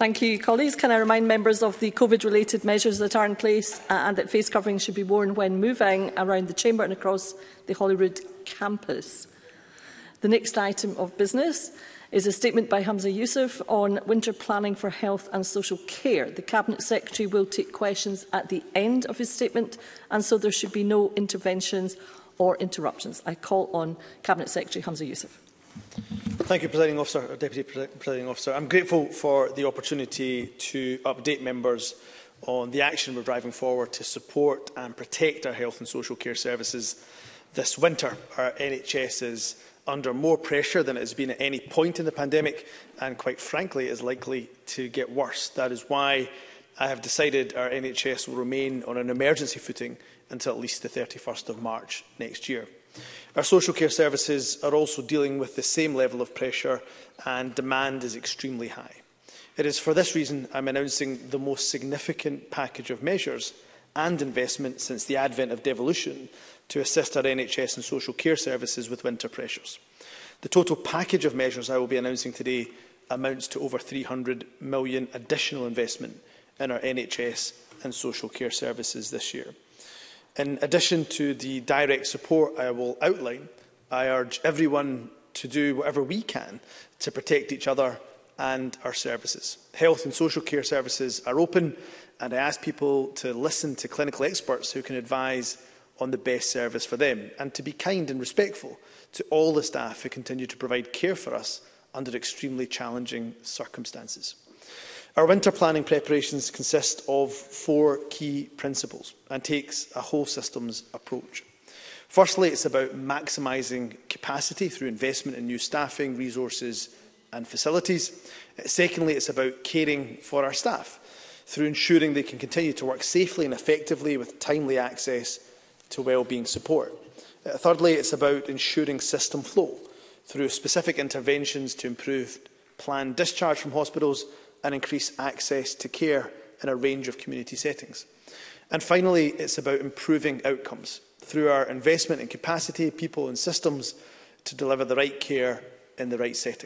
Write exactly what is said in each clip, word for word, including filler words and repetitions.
Thank you, colleagues. Can I remind members of the COVID-related measures that are in place uh, and that face coverings should be worn when moving around the Chamber and across the Holyrood campus? The next item of business is a statement by Hamza Youssef on winter planning for health and social care. The Cabinet Secretary will take questions at the end of his statement, and so there should be no interventions or interruptions. I call on Cabinet Secretary Hamza Youssef. Thank you, Presiding Officer, or Deputy Presiding Officer. I'm grateful for the opportunity to update members on the action we're driving forward to support and protect our health and social care services this winter. Our N H S is under more pressure than it has been at any point in the pandemic, and quite frankly is likely to get worse. That is why I have decided our N H S will remain on an emergency footing until at least the thirty-first of March next year. Our social care services are also dealing with the same level of pressure, and demand is extremely high. It is for this reason I am announcing the most significant package of measures and investment since the advent of devolution to assist our N H S and social care services with winter pressures. The total package of measures I will be announcing today amounts to over three hundred million pounds additional investment in our N H S and social care services this year. In addition to the direct support I will outline, I urge everyone to do whatever we can to protect each other and our services. Health and social care services are open, and I ask people to listen to clinical experts who can advise on the best service for them, and to be kind and respectful to all the staff who continue to provide care for us under extremely challenging circumstances. Our winter planning preparations consist of four key principles and takes a whole systems approach. Firstly, it's about maximising capacity through investment in new staffing, resources and facilities. Secondly, it's about caring for our staff through ensuring they can continue to work safely and effectively with timely access to wellbeing support. Uh, thirdly, it's about ensuring system flow through specific interventions to improve planned discharge from hospitals and increase access to care in a range of community settings. And finally, it's about improving outcomes through our investment in capacity, people and systems to deliver the right care in the right setting.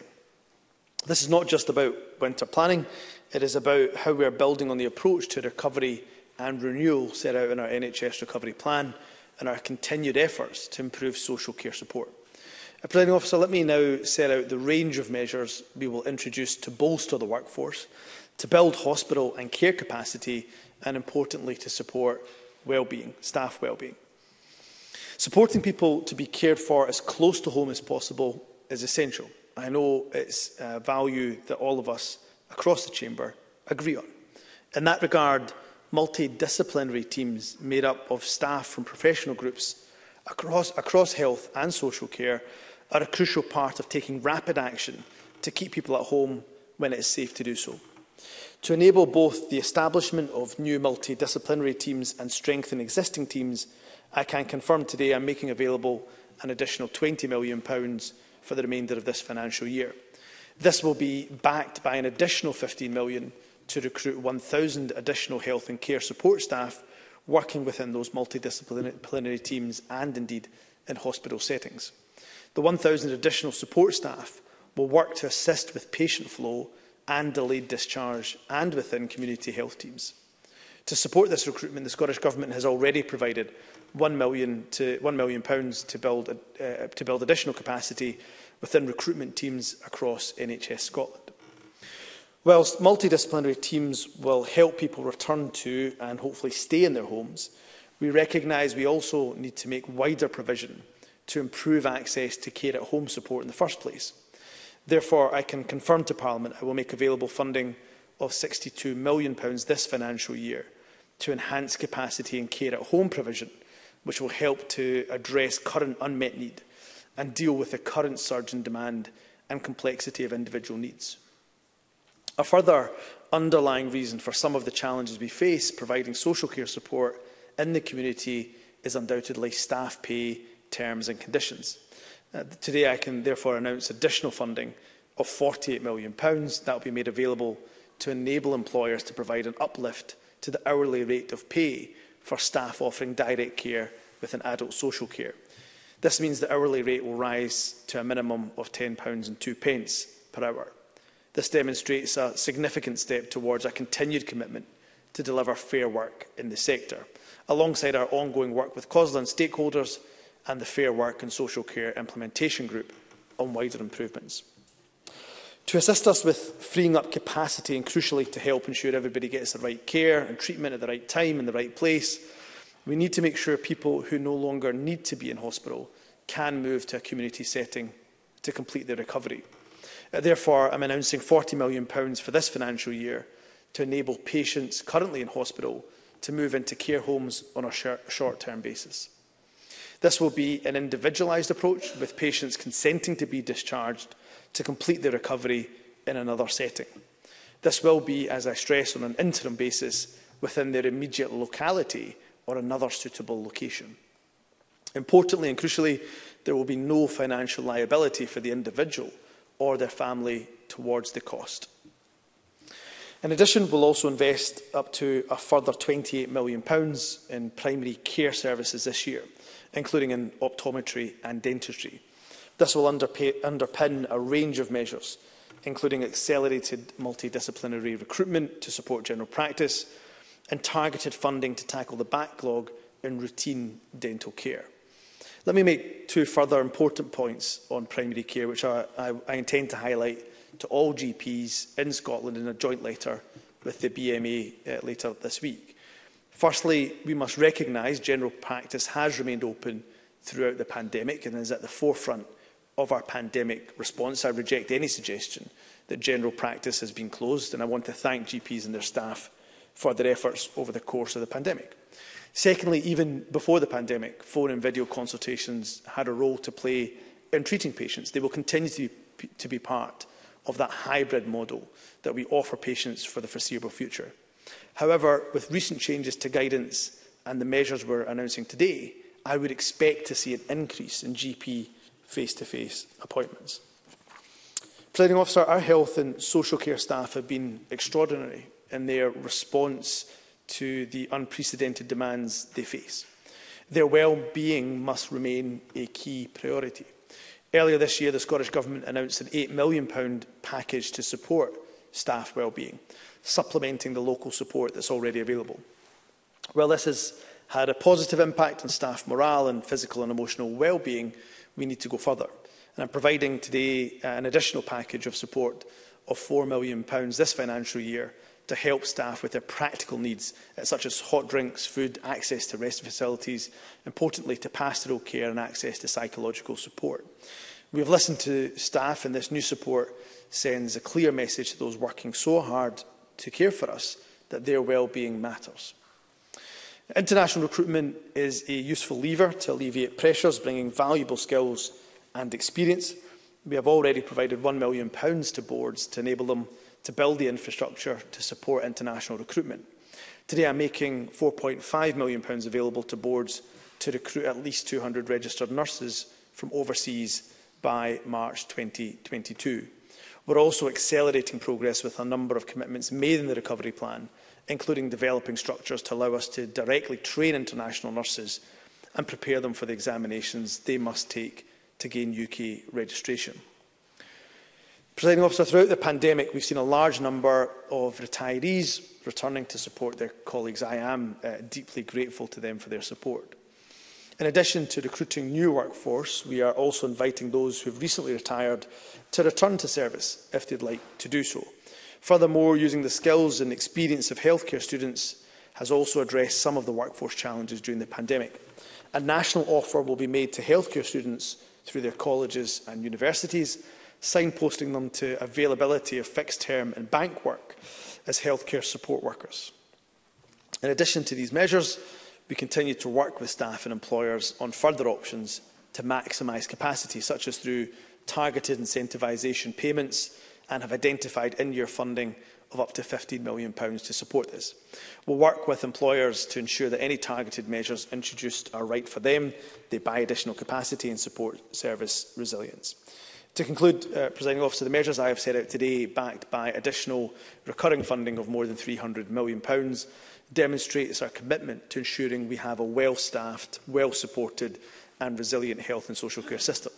This is not just about winter planning, it is about how we are building on the approach to recovery and renewal set out in our N H S recovery plan and our continued efforts to improve social care support. Uh, Presiding Officer, let me now set out the range of measures we will introduce to bolster the workforce, to build hospital and care capacity, and importantly to support wellbeing, staff wellbeing. Supporting people to be cared for as close to home as possible is essential. I know it's a value that all of us across the Chamber agree on. In that regard, multidisciplinary teams made up of staff from professional groups across, across health and social care are a crucial part of taking rapid action to keep people at home when it is safe to do so. To enable both the establishment of new multidisciplinary teams and strengthen existing teams, I can confirm today I am making available an additional twenty million pounds for the remainder of this financial year. This will be backed by an additional fifteen million pounds to recruit one thousand additional health and care support staff working within those multidisciplinary teams and indeed in hospital settings. The one thousand additional support staff will work to assist with patient flow and delayed discharge and within community health teams. To support this recruitment, the Scottish Government has already provided one million pounds to build, uh, to build additional capacity within recruitment teams across N H S Scotland. Whilst multidisciplinary teams will help people return to and hopefully stay in their homes, we recognise we also need to make wider provision to improve access to care at home support in the first place. Therefore, I can confirm to Parliament I will make available funding of sixty-two million pounds this financial year to enhance capacity in care at home provision, which will help to address current unmet need and deal with the current surge in demand and complexity of individual needs. A further underlying reason for some of the challenges we face providing social care support in the community is undoubtedly staff pay, terms and conditions. Uh, today I can therefore announce additional funding of forty-eight million pounds that will be made available to enable employers to provide an uplift to the hourly rate of pay for staff offering direct care within adult social care. This means the hourly rate will rise to a minimum of ten pounds and two pence per hour. This demonstrates a significant step towards a continued commitment to deliver fair work in the sector, alongside our ongoing work with COSLA and stakeholders and the Fair Work and Social Care Implementation Group on wider improvements. To assist us with freeing up capacity and, crucially, to help ensure everybody gets the right care and treatment at the right time in the right place, we need to make sure people who no longer need to be in hospital can move to a community setting to complete their recovery. Uh, therefore, I'm announcing forty million pounds for this financial year to enable patients currently in hospital to move into care homes on a short-term basis. This will be an individualised approach, with patients consenting to be discharged to complete their recovery in another setting. This will be, as I stress, on an interim basis within their immediate locality or another suitable location. Importantly and crucially, there will be no financial liability for the individual or their family towards the cost. In addition, we'll also invest up to a further twenty-eight million pounds in primary care services this year, including in optometry and dentistry. This will underpin a range of measures, including accelerated multidisciplinary recruitment to support general practice and targeted funding to tackle the backlog in routine dental care. Let me make two further important points on primary care, which I, I, I intend to highlight to all G Ps in Scotland in a joint letter with the B M A uh, later this week. Firstly, we must recognise general practice has remained open throughout the pandemic and is at the forefront of our pandemic response. I reject any suggestion that general practice has been closed, and I want to thank G Ps and their staff for their efforts over the course of the pandemic. Secondly, even before the pandemic, phone and video consultations had a role to play in treating patients. They will continue to be, to be part of that hybrid model that we offer patients for the foreseeable future. However, with recent changes to guidance and the measures we're announcing today, I would expect to see an increase in G P face-to-face appointments. Presiding Officer, our health and social care staff have been extraordinary in their response to the unprecedented demands they face. Their well-being must remain a key priority. Earlier this year, the Scottish Government announced an eight million pounds package to support staff well-being, supplementing the local support that's already available. While this has had a positive impact on staff morale and physical and emotional well-being, we need to go further. And I'm providing today uh, an additional package of support of four million pounds this financial year to help staff with their practical needs, uh, such as hot drinks, food, access to rest facilities, importantly to pastoral care and access to psychological support. We have listened to staff, and this new support sends a clear message to those working so hard to care for us that their well-being matters. International recruitment is a useful lever to alleviate pressures, bringing valuable skills and experience. We have already provided one million pounds to boards to enable them to build the infrastructure to support international recruitment. Today, I'm making four point five million pounds available to boards to recruit at least two hundred registered nurses from overseas by March twenty twenty-two. We're also accelerating progress with a number of commitments made in the recovery plan, including developing structures to allow us to directly train international nurses and prepare them for the examinations they must take to gain U K registration. Presiding Officer, throughout the pandemic, we've seen a large number of retirees returning to support their colleagues. I am uh, deeply grateful to them for their support. In addition to recruiting new workforce, we are also inviting those who have recently retired to return to service if they'd like to do so. Furthermore, using the skills and experience of healthcare students has also addressed some of the workforce challenges during the pandemic. A national offer will be made to healthcare students through their colleges and universities, signposting them to availability of fixed-term and bank work as healthcare support workers. In addition to these measures, we continue to work with staff and employers on further options to maximise capacity, such as through targeted incentivisation payments, and have identified in-year funding of up to fifteen million pounds to support this. We'll work with employers to ensure that any targeted measures introduced are right for them, they buy additional capacity and support service resilience. To conclude, uh, Presiding Officer, the measures I have set out today, backed by additional recurring funding of more than three hundred million pounds, demonstrates our commitment to ensuring we have a well-staffed, well-supported and resilient health and social care system.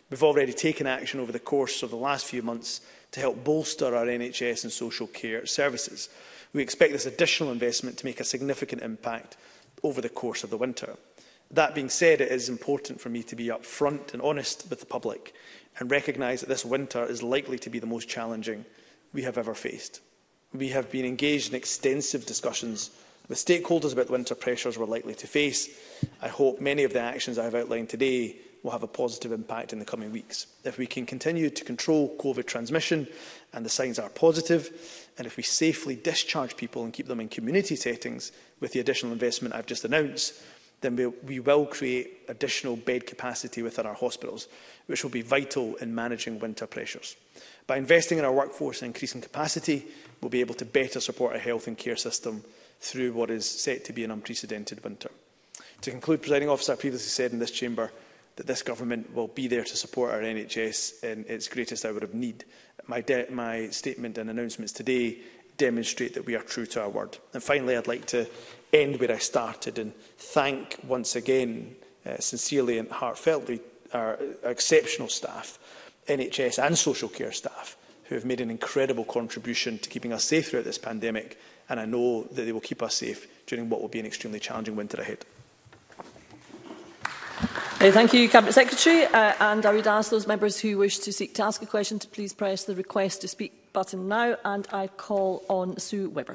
We've already taken action over the course of the last few months to help bolster our N H S and social care services. We expect this additional investment to make a significant impact over the course of the winter. That being said, it is important for me to be upfront and honest with the public and recognise that this winter is likely to be the most challenging we have ever faced. We have been engaged in extensive discussions with stakeholders about the winter pressures we're likely to face. I hope many of the actions I have outlined today will have a positive impact in the coming weeks. If we can continue to control COVID transmission, and the signs are positive, and if we safely discharge people and keep them in community settings with the additional investment I've just announced, then we, we will create additional bed capacity within our hospitals, which will be vital in managing winter pressures. By investing in our workforce and increasing capacity, we'll be able to better support our health and care system through what is set to be an unprecedented winter. To conclude, Presiding Officer, I previously said in this chamber that this government will be there to support our N H S in its greatest hour of need. My, my statement and announcements today demonstrate that we are true to our word. And finally, I'd like to end where I started and thank once again, uh, sincerely and heartfeltly, our exceptional staff, N H S and social care staff, who have made an incredible contribution to keeping us safe throughout this pandemic, and I know that they will keep us safe during what will be an extremely challenging winter ahead. Uh, thank you, Cabinet Secretary. Uh, and I would ask those members who wish to seek to ask a question to please press the request to speak button now. And I call on Sue Webber.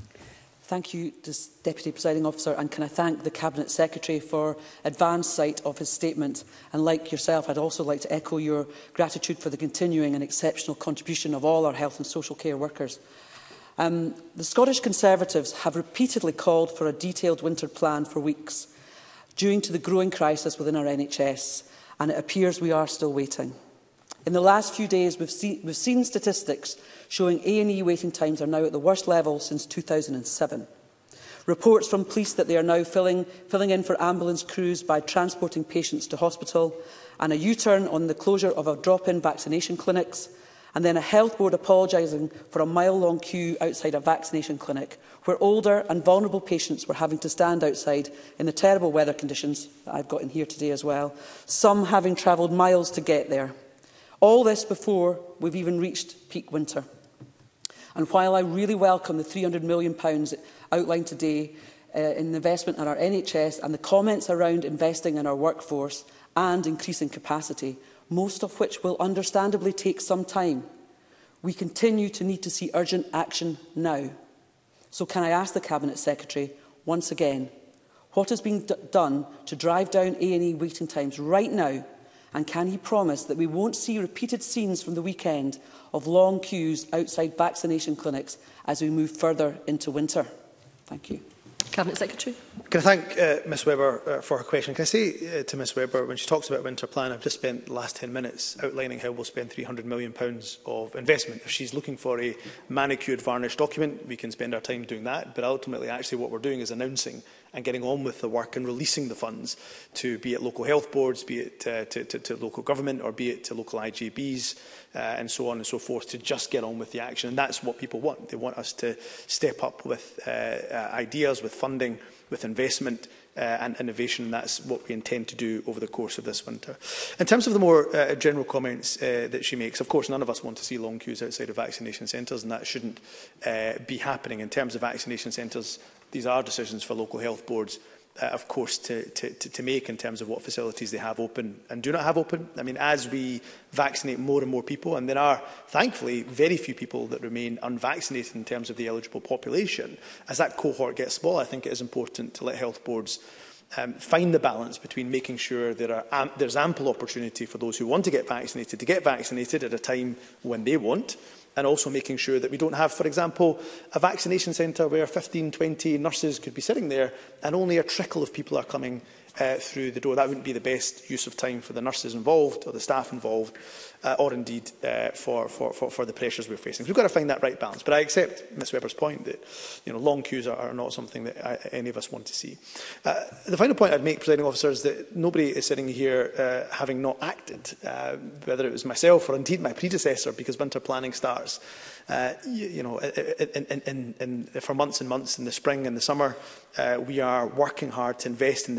Thank you, Deputy Presiding Officer, and can I thank the Cabinet Secretary for advance sight of his statement. And like yourself, I'd also like to echo your gratitude for the continuing and exceptional contribution of all our health and social care workers. Um, the Scottish Conservatives have repeatedly called for a detailed winter plan for weeks, due to the growing crisis within our N H S, and it appears we are still waiting. In the last few days, we've, see, we've seen statistics showing A and E waiting times are now at the worst level since two thousand seven. Reports from police that they are now filling, filling in for ambulance crews by transporting patients to hospital, and a U-turn on the closure of our drop-in vaccination clinics, and then a health board apologising for a mile-long queue outside a vaccination clinic, where older and vulnerable patients were having to stand outside in the terrible weather conditions that I've got in here today as well, some having travelled miles to get there. All this before we've even reached peak winter. And while I really welcome the three hundred million pounds outlined today uh, in investment in our N H S and the comments around investing in our workforce and increasing capacity, most of which will understandably take some time, we continue to need to see urgent action now. So can I ask the Cabinet Secretary once again, what is being done to drive down A and E waiting times right now, and can he promise that we won't see repeated scenes from the weekend of long queues outside vaccination clinics as we move further into winter? Thank you. Cabinet Secretary. Can I thank uh, Miz Webber uh, for her question? Can I say uh, to Miz Webber, when she talks about winter plan, I've just spent the last ten minutes outlining how we'll spend three hundred million pounds of investment. If she's looking for a manicured, varnished document, we can spend our time doing that. But ultimately, actually, what we're doing is announcing and getting on with the work and releasing the funds to, be it local health boards, be it uh, to, to, to local government, or be it to local I G Bs, uh, and so on and so forth, to just get on with the action. And that's what people want. They want us to step up with uh, uh, ideas, with funding, with investment uh, and innovation, and that's what we intend to do over the course of this winter. In terms of the more uh, general comments uh, that she makes, of course, none of us want to see long queues outside of vaccination centres, and that shouldn't uh, be happening. In terms of vaccination centres, these are decisions for local health boards, uh, of course, to, to, to make in terms of what facilities they have open and do not have open. I mean, as we vaccinate more and more people, and there are, thankfully, very few people that remain unvaccinated in terms of the eligible population, as that cohort gets smaller, I think it is important to let health boards um, find the balance between making sure there are am there's ample opportunity for those who want to get vaccinated to get vaccinated at a time when they want, and also making sure that we don't have, for example, a vaccination centre where fifteen, twenty nurses could be sitting there and only a trickle of people are coming uh, through the door. That wouldn't be the best use of time for the nurses involved or the staff involved, uh, or indeed uh, for, for, for, for the pressures we're facing. So we've got to find that right balance. But I accept Miz Webber's point that you know, long queues are, are not something that I, any of us want to see. Uh, the final point I'd make, Presiding Officer, is that nobody is sitting here uh, having not acted, uh, whether it was myself or indeed my predecessor, because winter planning starts Uh, you, you know, in, in, in, in, for months and months in the spring and the summer. Uh, we are working hard to invest in the pressures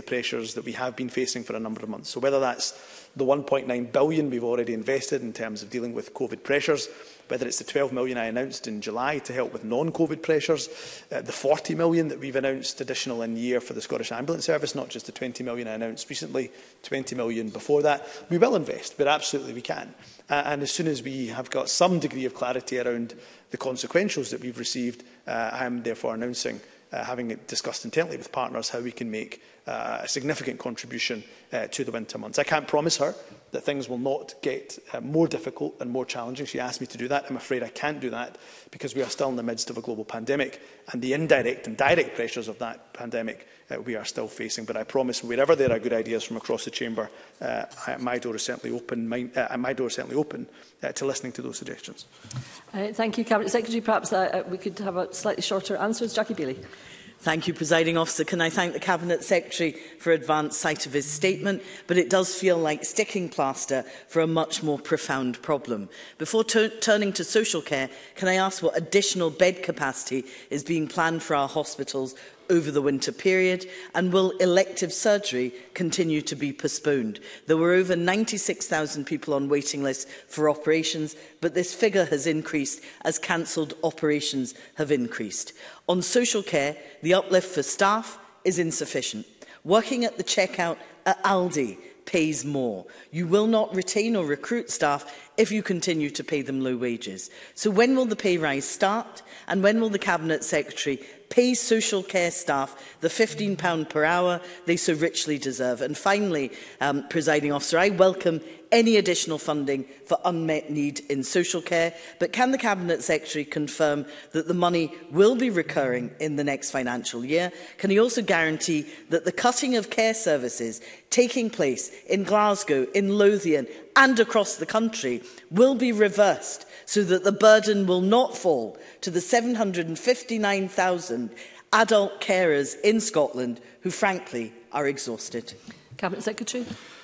pressures that we have been facing for a number of months. So whether that's the one point nine billion pounds we've already invested in terms of dealing with COVID pressures, whether it's the twelve million pounds I announced in July to help with non-COVID pressures, uh, the forty million pounds that we've announced additional in year for the Scottish Ambulance Service, not just the twenty million pounds I announced recently, twenty million pounds before that. We will invest, but absolutely we can. Uh, and as soon as we have got some degree of clarity around the consequentials that we've received, uh, I am therefore announcing, uh, having discussed intently with partners, how we can make uh, a significant contribution uh, to the winter months. I can't promise her that things will not get uh, more difficult and more challenging. She asked me to do that. I'm afraid I can't do that because we are still in the midst of a global pandemic, and the indirect and direct pressures of that pandemic uh, we are still facing. But I promise, wherever there are good ideas from across the chamber, uh, I, my door is certainly open. My, uh, my door is certainly open uh, to listening to those suggestions. Uh, thank you, Cabinet Secretary. Perhaps uh, we could have a slightly shorter answers. Jackie Bailey. Thank you, Presiding Officer. Can I thank the Cabinet Secretary for advance sight of his statement, but it does feel like sticking plaster for a much more profound problem. Before turning to social care, can I ask what additional bed capacity is being planned for our hospitals over the winter period, and will elective surgery continue to be postponed? There were over ninety-six thousand people on waiting lists for operations, but this figure has increased as cancelled operations have increased. On social care, the uplift for staff is insufficient. Working at the checkout at Aldi pays more. You will not retain or recruit staff if you continue to pay them low wages. So when will the pay rise start, and when will the Cabinet Secretary pay social care staff the fifteen pounds per hour they so richly deserve? And finally, um, Presiding Officer, I welcome any additional funding for unmet need in social care, but can the Cabinet Secretary confirm that the money will be recurring in the next financial year? Can he also guarantee that the cutting of care services taking place in Glasgow, in Lothian and across the country will be reversed, so that the burden will not fall to the seven hundred and fifty-nine thousand adult carers in Scotland who, frankly, are exhausted? Cabinet Secretary.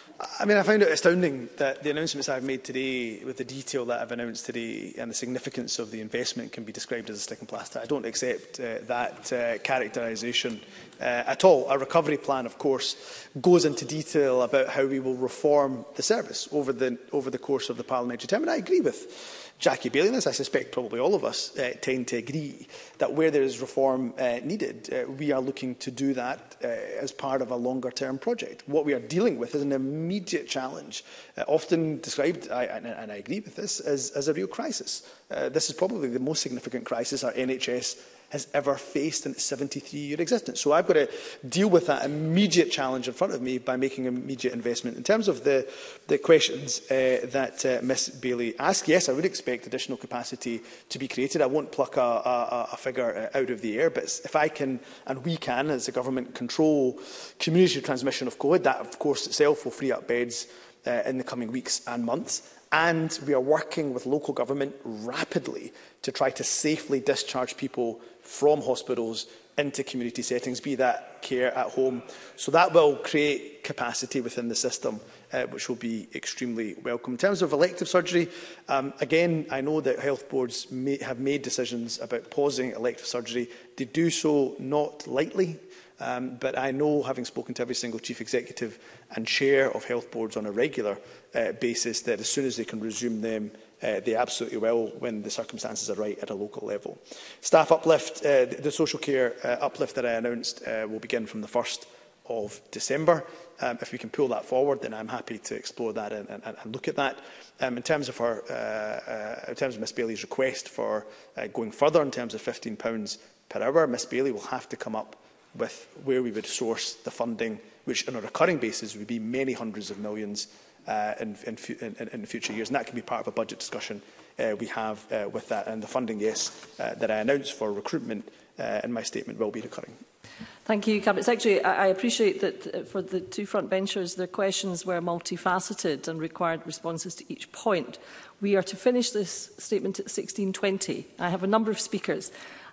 I mean, I find it astounding that the announcements I've made today, with the detail that I've announced today and the significance of the investment, can be described as a stick and plaster. I don't accept uh, that uh, characterisation uh, at all. Our recovery plan, of course, goes into detail about how we will reform the service over the, over the course of the parliamentary term. And I agree with Jackie Bailey, and as I suspect probably all of us uh, tend to agree, that where there is reform uh, needed, uh, we are looking to do that uh, as part of a longer-term project. What we are dealing with is an immediate challenge, uh, often described, I, and, and I agree with this, as, as a real crisis. Uh, this is probably the most significant crisis our N H S has ever faced in its seventy-three year existence. So I've got to deal with that immediate challenge in front of me by making immediate investment. In terms of the, the questions uh, that uh, Miz Bailey asked, yes, I would expect additional capacity to be created. I won't pluck a, a, a figure out of the air, but if I can, and we can, as a government, control community transmission of COVID, that of course itself will free up beds uh, in the coming weeks and months. And we are working with local government rapidly to try to safely discharge people from hospitals into community settings, be that care at home. So that will create capacity within the system, uh, which will be extremely welcome. In terms of elective surgery, um, again, I know that health boards may have made decisions about pausing elective surgery. They do so not lightly. Um, but I know, having spoken to every single chief executive and chair of health boards on a regular uh, basis, that as soon as they can resume them, uh, they absolutely will when the circumstances are right at a local level. Staff uplift, uh, the, the social care uh, uplift that I announced uh, will begin from the first of December. Um, if we can pull that forward, then I'm happy to explore that and, and, and look at that. Um, in terms of her, uh, uh, in terms of Miz Bailey's request for uh, going further in terms of fifteen pounds per hour, Miz Bailey will have to come up with where we would source the funding, which on a recurring basis would be many hundreds of millions uh, in, in, in, in future years. And that can be part of a budget discussion uh, we have uh, with that. And the funding, yes, uh, that I announced for recruitment uh, in my statement will be recurring. Thank you, Cabinet Secretary. I, I appreciate that uh, for the two frontbenchers, their questions were multifaceted and required responses to each point. We are to finish this statement at sixteen twenty. I have a number of speakers.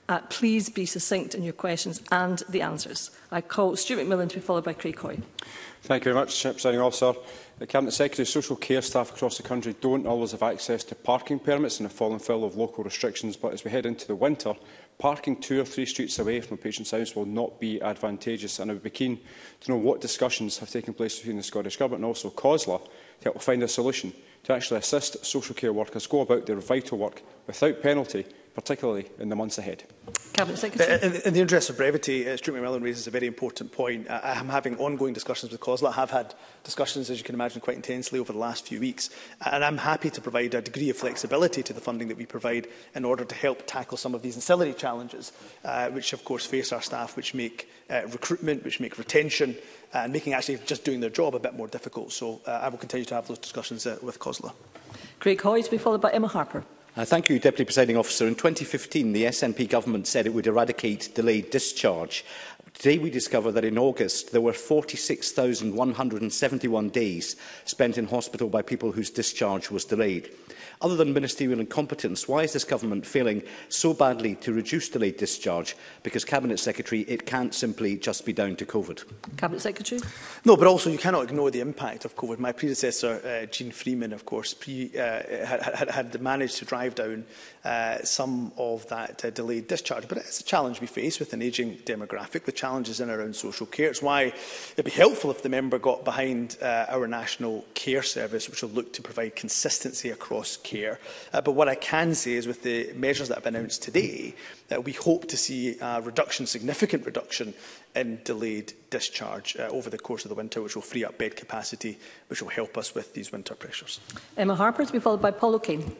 Uh, please be succinct in your questions and the answers. I call Stuart McMillan to be followed by Craig Hoy. Thank you very much, Presiding Officer. The Cabinet Secretary, social care staff across the country don't always have access to parking permits and have fallen foul of local restrictions, but as we head into the winter, parking two or three streets away from a patient's house will not be advantageous, and I would be keen to know what discussions have taken place between the Scottish Government and also COSLA to help find a solution to actually assist social care workers go about their vital work without penalty, particularly in the months ahead. Cabinet Secretary. In, in the interest of brevity, uh, Stuart McMillan raises a very important point. I, I am having ongoing discussions with COSLA. I have had discussions, as you can imagine, quite intensely over the last few weeks, and I'm happy to provide a degree of flexibility to the funding that we provide in order to help tackle some of these ancillary challenges, uh, which of course face our staff, which make uh, recruitment, which make retention, uh, and making actually just doing their job a bit more difficult. So uh, I will continue to have those discussions uh, with COSLA. Craig Hoy to be followed by Emma Harper. Uh, thank you, Deputy Presiding Officer. In twenty fifteen, the S N P government said it would eradicate delayed discharge. Today we discover that in August there were forty-six thousand one hundred and seventy-one days spent in hospital by people whose discharge was delayed. Other than ministerial incompetence, why is this government failing so badly to reduce delayed discharge? Because, Cabinet Secretary, it can't simply just be down to COVID. Cabinet Secretary. No, but also you cannot ignore the impact of COVID. My predecessor, uh, Jean Freeman, of course, pre, uh, had, had, had managed to drive down uh, some of that uh, delayed discharge. But it's a challenge we face with an ageing demographic, with challenges in and around social care. It's why it would be helpful if the member got behind uh, our National Care Service, which will look to provide consistency across care. Uh, but what I can say is, with the measures that have been announced today, uh, we hope to see a reduction, significant reduction in delayed discharge uh, over the course of the winter, which will free up bed capacity, which will help us with these winter pressures. Emma Harper to be followed by Paul O'Kane.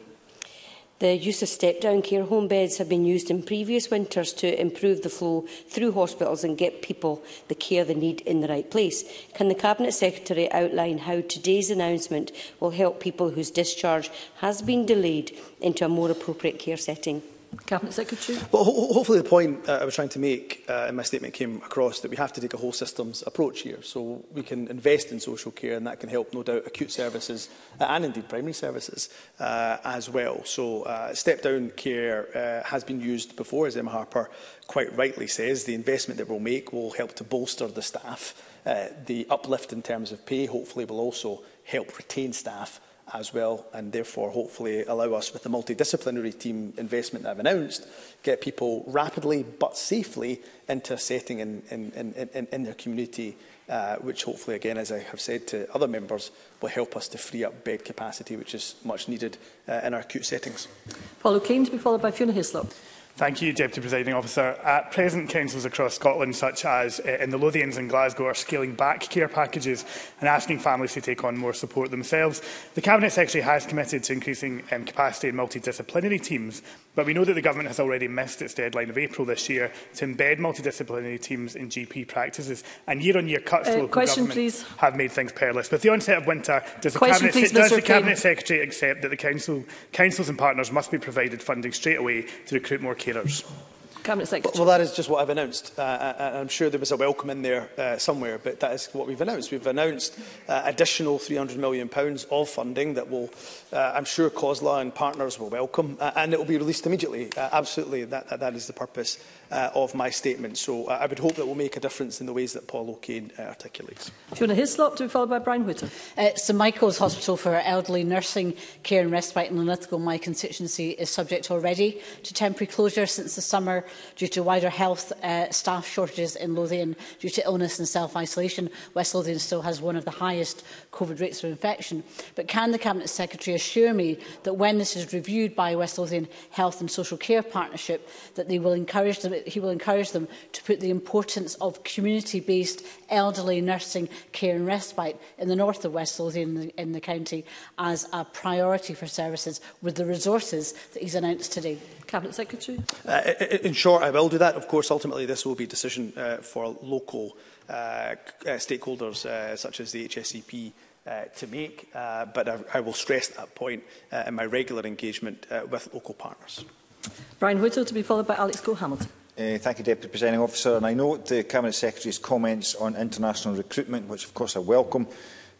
The use of step-down care home beds have been used in previous winters to improve the flow through hospitals and get people the care they need in the right place. Can the Cabinet Secretary outline how today's announcement will help people whose discharge has been delayed into a more appropriate care setting? Cabinet Secretary. Well, ho hopefully the point uh, I was trying to make uh, in my statement came across, that we have to take a whole systems approach here. So we can invest in social care, and that can help, no doubt, acute services uh, and indeed primary services uh, as well. So uh, step-down care uh, has been used before, as Emma Harper quite rightly says. The investment that we'll make will help to bolster the staff. Uh, the uplift in terms of pay hopefully will also help retain staff as well, and therefore hopefully allow us, with the multidisciplinary team investment that I've announced, get people rapidly but safely into a setting in, in, in, in, in their community, uh, which hopefully, again, as I have said to other members, will help us to free up bed capacity, which is much needed uh, in our acute settings. Paul O'Kane to be followed by Fiona Hislop. Thank you, Deputy Presiding Officer. At present, councils across Scotland, such as uh, in the Lothians and Glasgow, are scaling back care packages and asking families to take on more support themselves. The Cabinet Secretary has committed to increasing um, capacity in multidisciplinary teams, but we know that the Government has already missed its deadline of April this year to embed multidisciplinary teams in G P practices, and year-on-year cuts to uh, local question, government please. have made things perilous. With the onset of winter, does the, question, Cabinet, please, does the Cabinet Cabinet Secretary accept that the council, councils and partners must be provided funding straight away to recruit more carers? Cabinet Secretary. Well, that is just what I've announced. Uh, I'm sure there was a welcome in there uh, somewhere, but that is what we've announced. We've announced uh, additional three hundred million pounds of funding that will, uh, I'm sure COSLA and partners will welcome, uh, and it will be released immediately. Uh, absolutely, that, that, that is the purpose uh, of my statement. So uh, I would hope that will make a difference in the ways that Paul O'Kane uh, articulates. Fiona Hislop to be followed by Brian Whittle. Uh, St Michael's Hospital for Elderly Nursing Care and Respite in Linlithgow, my constituency, is subject already to temporary closure since the summer due to wider health uh, staff shortages in Lothian due to illness and self-isolation. West Lothian still has one of the highest COVID rates of infection. But can the Cabinet Secretary assure me that when this is reviewed by West Lothian Health and Social Care Partnership, that they will encourage them, he will encourage them to put the importance of community-based elderly nursing care and respite in the north of West Lothian in the, in the county as a priority for services with the resources that he's announced today? Cabinet Secretary. Uh, in short, I will do that. Of course, ultimately this will be a decision uh, for local uh, uh, stakeholders uh, such as the H S E P uh, to make, uh, but I, I will stress that point uh, in my regular engagement uh, with local partners. Brian Whittle to be followed by Alex Cole-Hamilton. Uh, thank you, Deputy Presiding Officer. And I note the Cabinet Secretary's comments on international recruitment, which of course I welcome.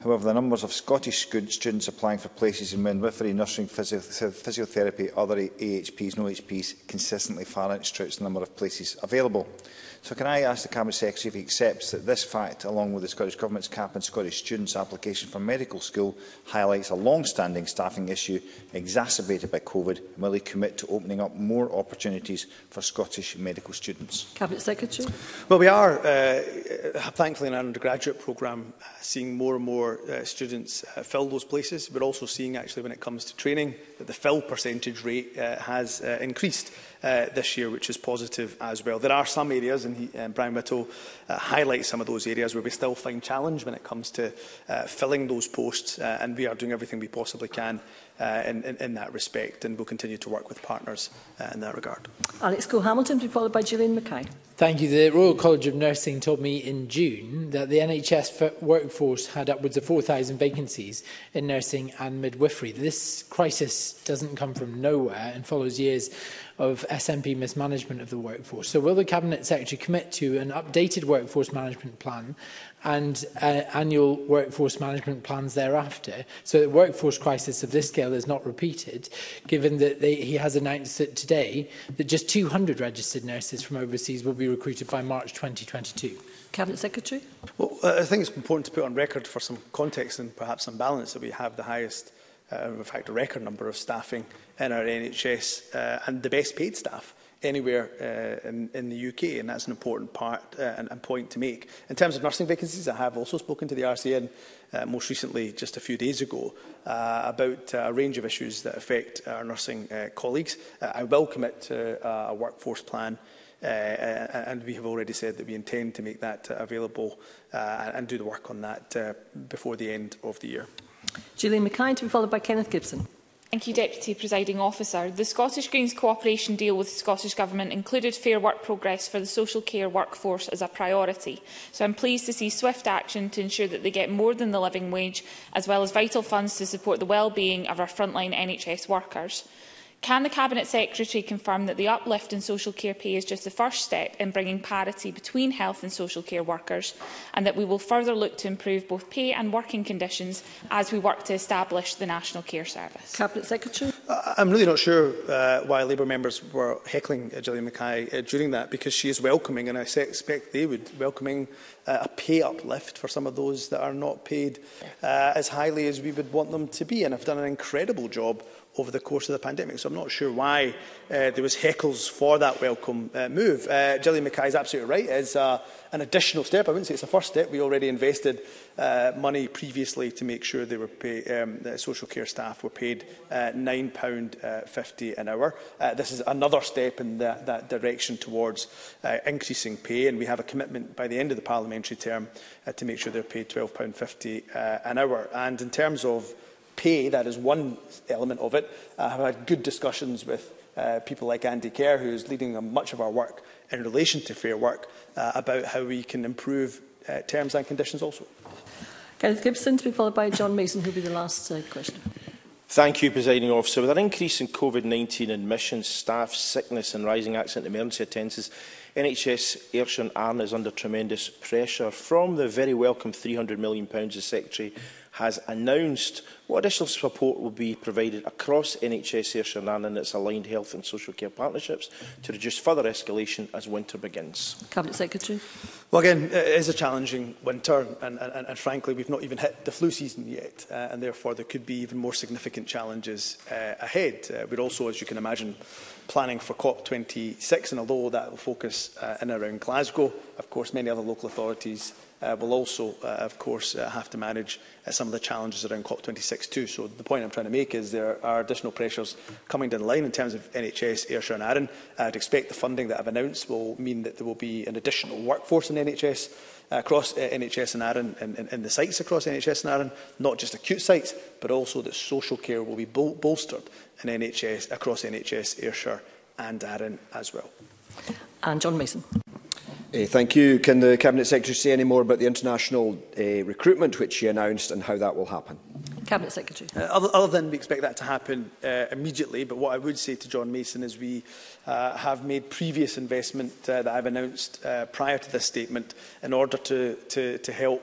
However, the numbers of Scottish students applying for places in midwifery, nursing, physio physiotherapy, other A H Ps, no H Ps consistently far outstrips the number of places available. So can I ask the Cabinet Secretary if he accepts that this fact, along with the Scottish Government's cap on Scottish students' application for medical school, highlights a long-standing staffing issue exacerbated by COVID, and will he commit to opening up more opportunities for Scottish medical students? Cabinet Secretary. Well, we are, uh, thankfully, in our undergraduate programme, uh, seeing more and more uh, students uh, fill those places. We're also seeing, actually, when it comes to training, that the fill percentage rate uh, has uh, increased uh, this year, which is positive as well. There are some areas, and he, uh, Brian Whittle uh, highlights some of those areas where we still find challenge when it comes to uh, filling those posts, uh, and we are doing everything we possibly can uh, in, in, in that respect, and we'll continue to work with partners uh, in that regard. Alex Cole-Hamilton, to be followed by Gillian Mackay. Thank you. The Royal College of Nursing told me in June that the N H S workforce had upwards of four thousand vacancies in nursing and midwifery. This crisis doesn't come from nowhere and follows years of S N P mismanagement of the workforce. So will the Cabinet Secretary commit to an updated workforce management plan and uh, annual workforce management plans thereafter, so that workforce crisis of this scale is not repeated, given that they, he has announced that today that just two hundred registered nurses from overseas will be recruited by March twenty twenty-two? Cabinet Secretary. Well, uh, I think it's important to put on record, for some context and perhaps some balance, that we have the highest, uh, in fact, a record number of staffing in our N H S uh, and the best paid staff anywhere uh, in, in the U K, and that's an important part uh, and, and point to make. In terms of nursing vacancies, I have also spoken to the R C N uh, most recently, just a few days ago, uh, about uh, a range of issues that affect our nursing uh, colleagues. Uh, I will commit to uh, a workforce plan, uh, and we have already said that we intend to make that uh, available uh, and do the work on that uh, before the end of the year. Gillian Mackay, to be followed by Kenneth Gibson. Thank you, Deputy Presiding Officer. The Scottish Greens cooperation deal with the Scottish Government included fair work progress for the social care workforce as a priority. So I'm pleased to see swift action to ensure that they get more than the living wage, as well as vital funds to support the well-being of our frontline N H S workers. Can the Cabinet Secretary confirm that the uplift in social care pay is just the first step in bringing parity between health and social care workers, and that we will further look to improve both pay and working conditions as we work to establish the National Care Service? Cabinet Secretary. I'm really not sure uh, why Labour members were heckling uh, Gillian Mackay uh, during that, because she is welcoming, and I expect they would, welcoming uh, a pay uplift for some of those that are not paid uh, as highly as we would want them to be, and have done an incredible job over the course of the pandemic. So I'm not sure why uh, there was heckles for that welcome uh, move. Uh, Gillian Mackay is absolutely right. It's uh, an additional step. I wouldn't say it's a first step. We already invested uh, money previously to make sure they were pay, um, the social care staff were paid uh, nine pounds fifty an hour. Uh, this is another step in that, that direction towards uh, increasing pay, and we have a commitment by the end of the parliamentary term uh, to make sure they're paid twelve pounds fifty uh, an hour. And in terms of pay, that is one element of it. I have had good discussions with uh, people like Andy Kerr, who is leading much of our work in relation to fair work, uh, about how we can improve uh, terms and conditions also. Kenneth Gibson, to be followed by John Mason, who will be the last uh, question. Thank you, Presiding Officer. With an increase in COVID nineteen admissions, staff sickness and rising accident emergency attendances, N H S Ayrshire and Arran is under tremendous pressure. From the very welcome three hundred million pounds the Secretary has announced, what additional support will be provided across N H S Ayrshire and Arran and its aligned health and social care partnerships to reduce further escalation as winter begins? Cabinet Secretary. Well, again, it is a challenging winter, and, and, and frankly, we've not even hit the flu season yet, uh, and therefore there could be even more significant challenges uh, ahead. Uh, we're also, as you can imagine, planning for COP twenty-six, and although that will focus uh, in and around Glasgow, of course, many other local authorities uh, will also, uh, of course, uh, have to manage uh, some of the challenges around COP twenty-six too. So the point I'm trying to make is there are additional pressures coming down the line in terms of N H S, Ayrshire and Arran. I'd expect the funding that I've announced will mean that there will be an additional workforce in N H S, uh, across uh, N H S and Arran, and, and, and the sites across N H S and Arran, not just acute sites, but also that social care will be bol bolstered in N H S, across N H S, Ayrshire and Arran as well. And John Mason. Uh, thank you. Can the Cabinet Secretary say any more about the international uh, recruitment which she announced and how that will happen? Cabinet Secretary. Uh, other, other than we expect that to happen uh, immediately, but what I would say to John Mason is we uh, have made previous investment uh, that I've announced uh, prior to this statement in order to, to, to help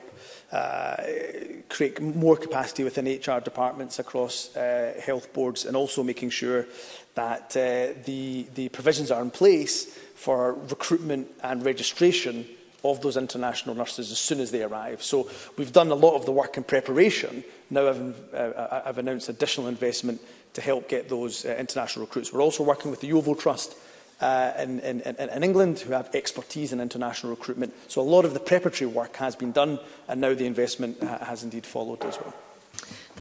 uh, create more capacity within H R departments across uh, health boards, and also making sure that uh, the, the provisions are in place for recruitment and registration of those international nurses as soon as they arrive. So we've done a lot of the work in preparation. Now I've, uh, I've announced additional investment to help get those uh, international recruits. We're also working with the Yeovil Trust uh, in, in, in England, who have expertise in international recruitment. So a lot of the preparatory work has been done, and now the investment ha has indeed followed as well.